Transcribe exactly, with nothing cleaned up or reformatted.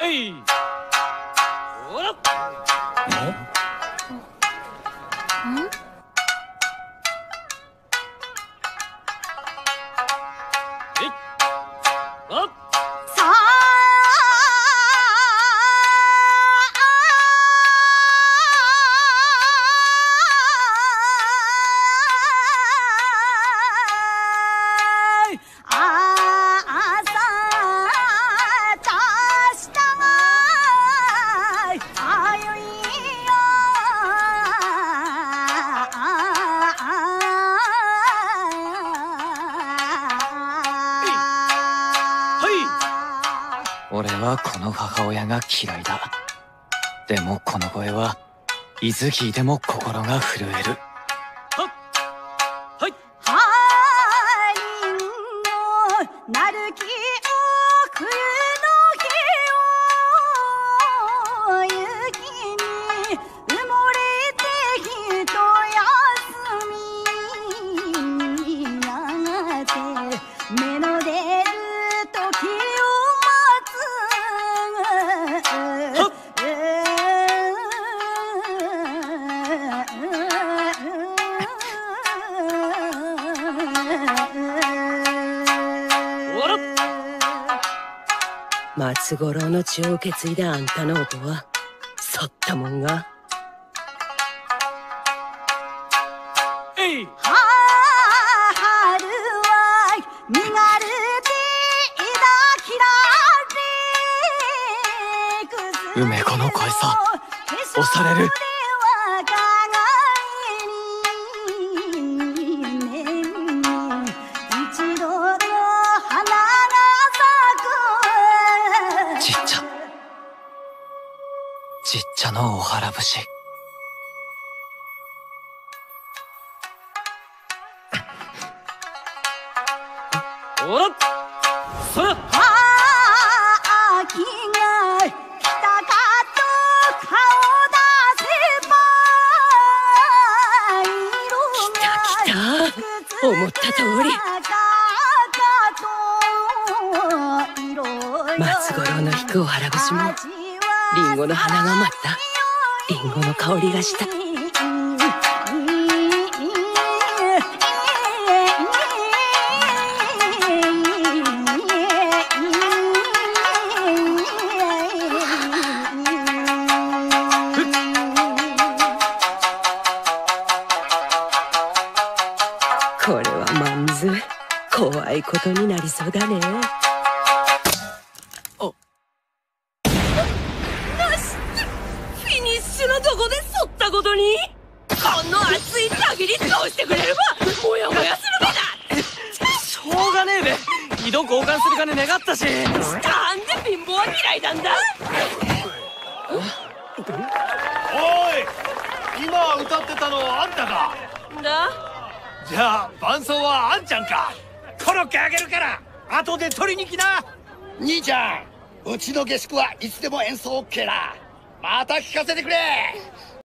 い。ほら。 ん？ 俺はこの母親が嫌いだ。でもこの声はいつ聞いても心が震える。 はい。 はりんごなる木を冬の日を雪に埋もれてひと休みやがて目の出る時を松五郎の血を受け継いだあんたの音はそったもんが。 えい。 春は身軽で抱きられ梅子の声さ押される。ちっちゃちっちゃのお腹節。 おらっそら。 秋が来たかと顔出せば来た来た思った通り。松五郎の引くお腹節もリンゴの花が舞った。リンゴの香りがした。これはまんず怖いことになりそうだね。 おフィニッシュのとこでそったことにこの熱いたぎり通してくれればもやもやするべだ。 しょうがねえべ。井戸交換する金願ったし。 なんで貧乏は嫌いなんだ。 おい、今歌ってたのあんたか。 だじゃあ伴奏はあんちゃんか。コロッケあげるから後で取りに来な。 兄ちゃん、うちの下宿はいつでも演奏 オーケー だ。また聞かせてくれ。